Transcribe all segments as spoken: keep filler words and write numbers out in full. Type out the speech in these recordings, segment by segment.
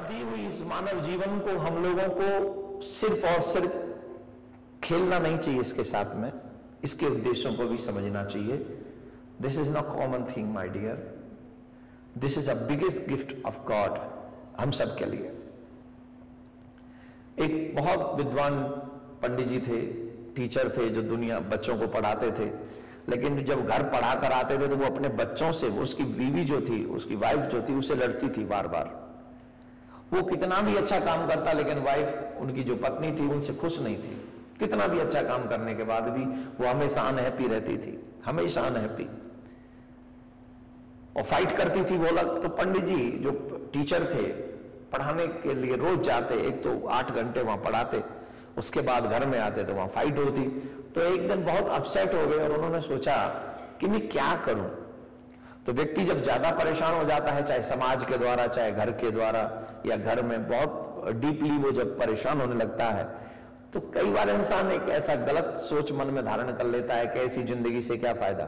दी हुई इस मानव जीवन को हम लोगों को सिर्फ और सिर्फ खेलना नहीं चाहिए, इसके साथ में इसके उद्देश्यों को भी समझना चाहिए। This is not common thing my dear, this is a biggest gift of God हम सब के लिए। एक बहुत विद्वान पंडित जी थे, टीचर थे, जो दुनिया बच्चों को पढ़ाते थे, लेकिन जब घर पढ़ा कर आते थे तो वो अपने बच्चों से, वो उसकी बीवी जो थी, उसकी वाइफ जो थी, उससे लड़ती थी बार बार। वो कितना भी अच्छा काम करता, लेकिन वाइफ, उनकी जो पत्नी थी, उनसे खुश नहीं थी। कितना भी अच्छा काम करने के बाद भी वो हमेशा अनहैप्पी रहती थी, हमेशा अनहैप्पी, और फाइट करती थी वो लोग। तो पंडित जी जो टीचर थे, पढ़ाने के लिए रोज जाते, एक तो आठ घंटे वहां पढ़ाते, उसके बाद घर में आते तो वहां फाइट होती। तो एक दिन बहुत अपसेट हो गए और उन्होंने सोचा कि मैं क्या करूं। तो व्यक्ति जब ज्यादा परेशान हो जाता है, चाहे समाज के द्वारा, चाहे घर के द्वारा, या घर में बहुत डीपली वो जब परेशान होने लगता है, तो कई बार इंसान एक ऐसा गलत सोच मन में धारण कर लेता है कि ऐसी जिंदगी से क्या फायदा,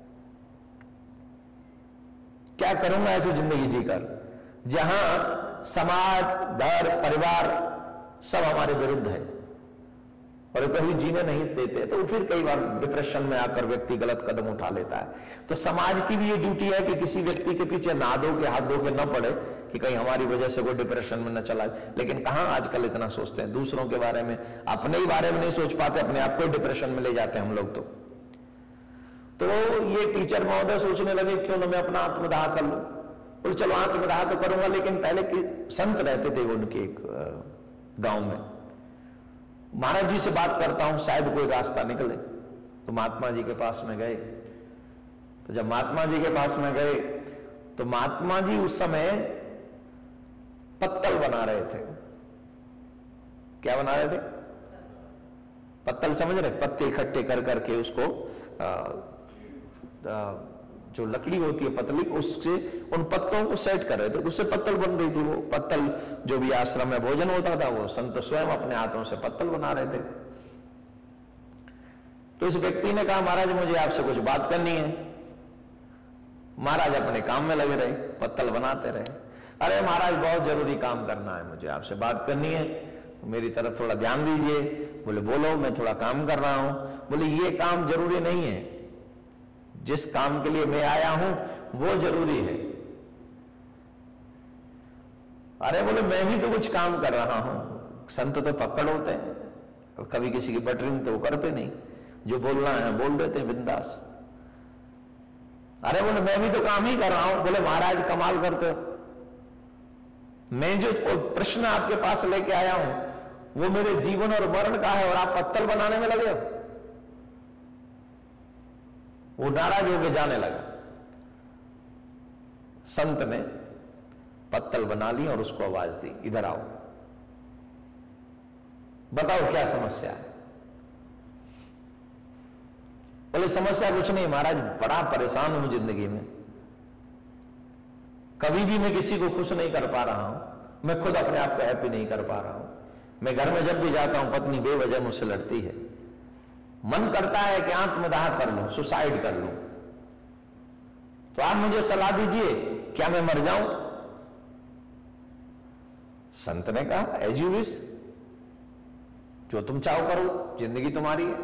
क्या करूंगा ऐसी जिंदगी जीकर, जहां समाज, घर, परिवार सब हमारे विरुद्ध है और कहीं जीने नहीं देते। तो फिर कई बार डिप्रेशन में आकर व्यक्ति गलत कदम उठा लेता है। तो समाज की भी ये ड्यूटी है कि किसी व्यक्ति के पीछे ना दो के, हाथ धो के न पड़े कि कहीं हमारी वजह से कोई डिप्रेशन में न चला। लेकिन कहां आजकल इतना सोचते हैं दूसरों के बारे में, अपने ही बारे में नहीं सोच पाते, अपने आप को डिप्रेशन में ले जाते हैं हम लोग। तो तो ये टीचर महोदय सोचने लगे क्यों ना मैं अपना आत्मदाह कर लूं। बोले चलो आत्मदाह तो करूंगा, लेकिन पहले कि संत रहते थे उनके एक गांव में, महाराज जी से बात करता हूं, शायद कोई रास्ता निकले। तो महात्मा जी के पास में गए। तो जब महात्मा जी के पास में गए तो महात्मा जी उस समय पत्तल बना रहे थे। क्या बना रहे थे? पत्तल, समझ रहे? पत्ते इकट्ठे कर करके उसको आ, आ, जो लकड़ी होती है पतली, उससे उन पत्तों को सेट कर रहे थे, तो उससे पत्तल बन रही थी। वो पत्तल जो भी आश्रम में भोजन होता था, वो संत स्वयं अपने हाथों से पत्तल बना रहे थे। तो इस व्यक्ति ने कहा महाराज मुझे आपसे कुछ बात करनी है। महाराज अपने काम में लगे रहे, पत्तल बनाते रहे। अरे महाराज बहुत जरूरी काम करना है, मुझे आपसे बात करनी है, मेरी तरफ थोड़ा ध्यान दीजिए। बोले बोलो, मैं थोड़ा काम कर रहा हूं। बोले ये काम जरूरी नहीं है, जिस काम के लिए मैं आया हूं वो जरूरी है। अरे बोले मैं भी तो कुछ काम कर रहा हूं, संत तो पकड़ होते हैं, कभी किसी की बटरिंग तो वो करते नहीं, जो बोलना है बोल देते हैं बिंदास। अरे बोले मैं भी तो काम ही कर रहा हूं। बोले महाराज कमाल करते हो, मैं जो प्रश्न आपके पास लेके आया हूं वो मेरे जीवन और मरण का है और आप पत्तल बनाने में लगे हो। वो नाराज होकर जाने लगा। संत ने पत्तल बना ली और उसको आवाज दी, इधर आओ, बताओ क्या समस्या है। बोले समस्या कुछ नहीं महाराज, बड़ा परेशान हूं जिंदगी में, कभी भी मैं किसी को खुश नहीं कर पा रहा हूं, मैं खुद अपने आप को हैप्पी नहीं कर पा रहा हूं। मैं घर में जब भी जाता हूं पत्नी बेवजह मुझसे लड़ती है, मन करता है कि आत्मदाह कर लूं, सुसाइड कर लूं। तो आप मुझे सलाह दीजिए, क्या मैं मर जाऊं? संत ने कहा एज यू विश, जो तुम चाहो करो, जिंदगी तुम्हारी है।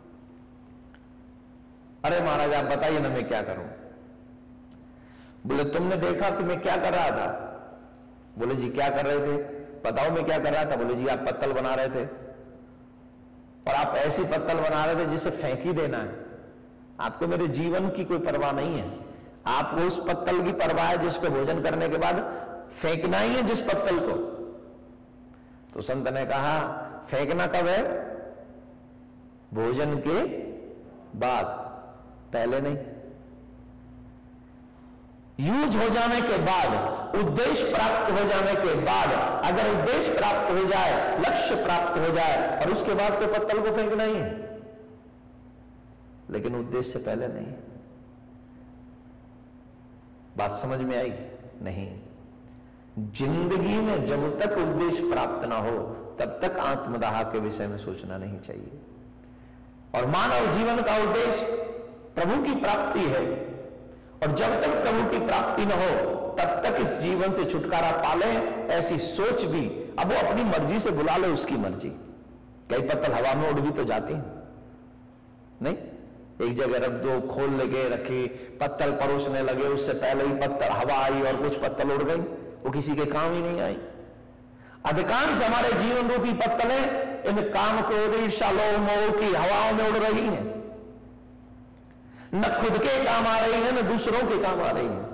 अरे महाराज आप बताइए ना मैं क्या करूं। बोले तुमने देखा कि मैं क्या कर रहा था? बोले जी क्या कर रहे थे, बताओ मैं क्या कर रहा था। बोले जी आप पत्तल बना रहे थे, और आप ऐसी पत्तल बना रहे थे जिसे फेंक ही देना है। आपको मेरे जीवन की कोई परवाह नहीं है, आपको उस पत्तल की परवाह है जिस पे भोजन करने के बाद फेंकना ही है, जिस पत्तल को। तो संत ने कहा फेंकना कब है? भोजन के बाद, पहले नहीं। यूज हो जाने के बाद, उद्देश्य प्राप्त हो जाने के बाद, अगर उद्देश्य प्राप्त हो जाए, लक्ष्य प्राप्त हो जाए, और उसके बाद तो पत्तल को फेंकना ही है, लेकिन उद्देश्य से पहले नहीं। बात समझ में आई? नहीं। जिंदगी में जब तक उद्देश्य प्राप्त ना हो तब तक आत्मदाह के विषय में सोचना नहीं चाहिए। और मानव जीवन का उद्देश्य प्रभु की प्राप्ति है, और जब तक प्रभु की प्राप्ति न हो तब तक इस जीवन से छुटकारा पाले, ऐसी सोच भी। अब वो अपनी मर्जी से बुला ले, उसकी मर्जी। कई पत्तल हवा में उड़ भी तो जाती हैं, नहीं? एक जगह रख दो, खोल लगे रखी, पत्तल परोसने लगे, उससे पहले ही पत्तल हवा आई और कुछ पत्तल उड़ गई, वो किसी के काम ही नहीं आई। अधिकांश हमारे जीवन रूपी पत्तलें इन काम क्रोध ईर्ष्या लोभ मोह की हवाओं में उड़ रही हैं, न खुद के काम आ रही है, न दूसरों के काम आ रही है।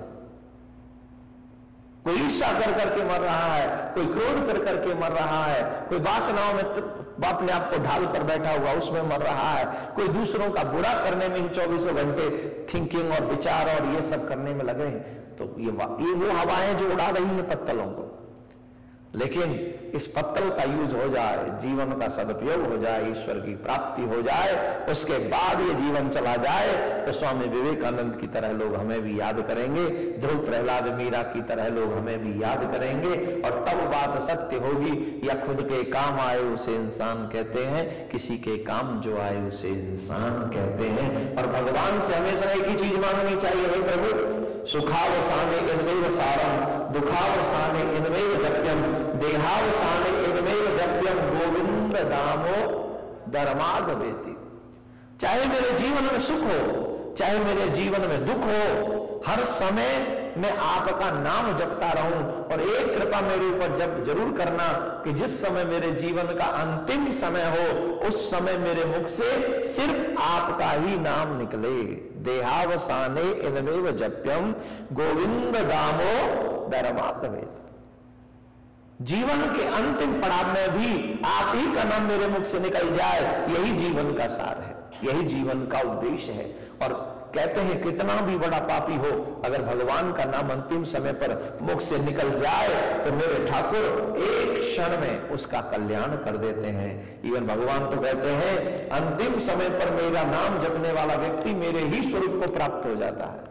कोई ईर्ष्या कर करके मर रहा है, कोई क्रोध कर करके मर रहा है, कोई वासनाओं में अपने आप को ढाल कर बैठा हुआ उसमें मर रहा है, कोई दूसरों का बुरा करने में ही चौबीसों घंटे थिंकिंग और विचार और ये सब करने में लगे हैं। तो ये ये वो हवाएं जो उड़ा रही हैं पत्तलों को। लेकिन इस पत्तल का यूज हो जाए, जीवन का सदुपयोग हो जाए, ईश्वर की प्राप्ति हो जाए, उसके बाद ये जीवन चला जाए तो स्वामी विवेकानंद की तरह लोग हमें भी याद करेंगे, ध्रुव प्रहलाद मीरा की तरह लोग हमें भी याद करेंगे। और तब बात सत्य होगी, या खुद के काम आए उसे इंसान कहते हैं, किसी के काम जो आए उसे इंसान कहते हैं। और भगवान से हमेशा एक ही चीज मांगनी चाहिए, हे प्रभु सुखावसाने इनमेव सारम, दुखावसाने इनमेव जप्यम, देहावसाने इनमेव जप्यम, गोविंद दामो धर्माधवेति। चाहे मेरे जीवन में सुख हो, चाहे मेरे जीवन में दुख हो, हर समय मैं आपका नाम जपता रहूं। और एक कृपा मेरे ऊपर जब जरूर करना कि जिस समय मेरे जीवन का अंतिम समय हो, उस समय मेरे मुख से सिर्फ आपका ही नाम निकले। देहावसाने इनमेव जप्यम, गोविंद दामो धर्माधवेति। जीवन के अंतिम पड़ाव में भी आप ही का नाम मेरे मुख से निकल जाए, यही जीवन का सार है, यही जीवन का उद्देश्य है। और कहते हैं कितना भी बड़ा पापी हो, अगर भगवान का नाम अंतिम समय पर मुख से निकल जाए तो मेरे ठाकुर एक क्षण में उसका कल्याण कर देते हैं। इवन भगवान तो कहते हैं अंतिम समय पर मेरा नाम जपने वाला व्यक्ति मेरे ही स्वरूप को प्राप्त हो जाता है।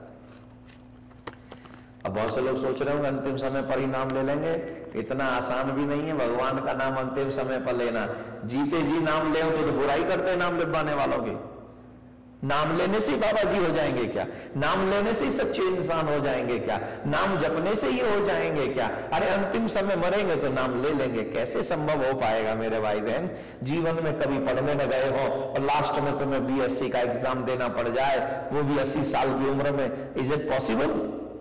अब बहुत से लोग सोच रहे होंगे अंतिम समय पर ही नाम ले लेंगे, इतना आसान भी नहीं है भगवान का नाम अंतिम समय पर लेना। जीते जी नाम ले तो, तो बुराई करते हैं नाम लिखवाने वालों की। नाम लेने से ही बाबा जी हो जाएंगे क्या? नाम लेने से ही सच्चे इंसान हो जाएंगे क्या? नाम जपने से ही हो जाएंगे क्या? अरे अंतिम समय मरेंगे तो नाम ले लेंगे, कैसे संभव हो पाएगा मेरे भाई बहन? जीवन में कभी पढ़ने न गए हो और लास्ट में तुम्हें बीएससी का एग्जाम देना पड़ जाए, वो भी अस्सी साल की उम्र में, इज इट पॉसिबल?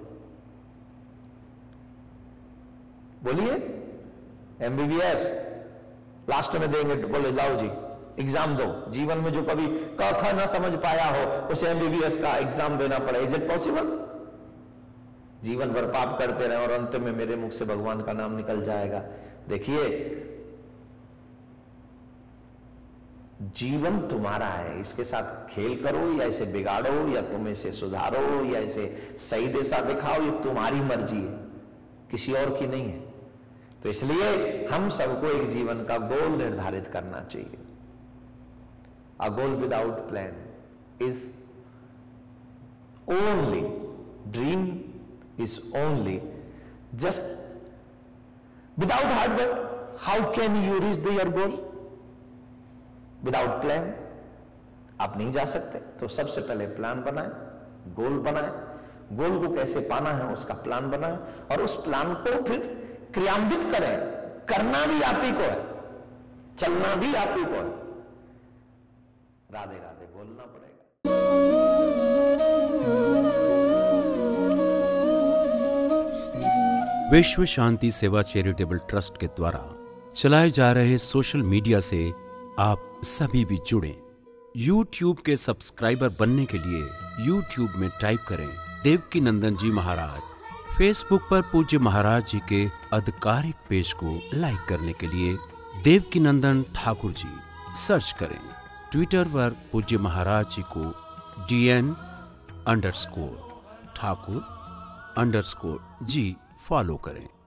बोलिए। एमबीबीएस लास्ट में देंगे, बोले लाओ जी एग्जाम दो। जीवन में जो कभी क ख ना समझ पाया हो उसे एमबीबीएस का एग्जाम देना पड़े, इज इट पॉसिबल? जीवन भर पाप करते रहे और अंत में मेरे मुख से भगवान का नाम निकल जाएगा। देखिए जीवन तुम्हारा है, इसके साथ खेल करो या इसे बिगाड़ो या तुम इसे सुधारो या इसे सही दिशा दिखाओ, ये तुम्हारी मर्जी है, किसी और की नहीं है। तो इसलिए हम सबको एक जीवन का गोल निर्धारित करना चाहिए। A goal without plan is only, dream is only just without hard work. How can you reach the your goal? Without plan आप नहीं जा सकते। तो सबसे पहले प्लान बनाएं, गोल बनाएं, गोल को कैसे पाना है उसका प्लान बनाएं और उस प्लान को फिर क्रियान्वित करें। करना भी आप ही को है, चलना भी आप ही को है। राधे राधे बोलना पड़ेगा। विश्व शांति सेवा चैरिटेबल ट्रस्ट के द्वारा चलाए जा रहे सोशल मीडिया से आप सभी भी जुड़ें। यूट्यूब के सब्सक्राइबर बनने के लिए यूट्यूब में टाइप करें देवकीनंदन जी महाराज। फेसबुक पर पूज्य महाराज जी के आधिकारिक पेज को लाइक करने के लिए देवकीनंदन ठाकुर जी सर्च करें। ट्विटर पर पूज्य महाराज जी को DN underscore Thakur underscore ji follow करें।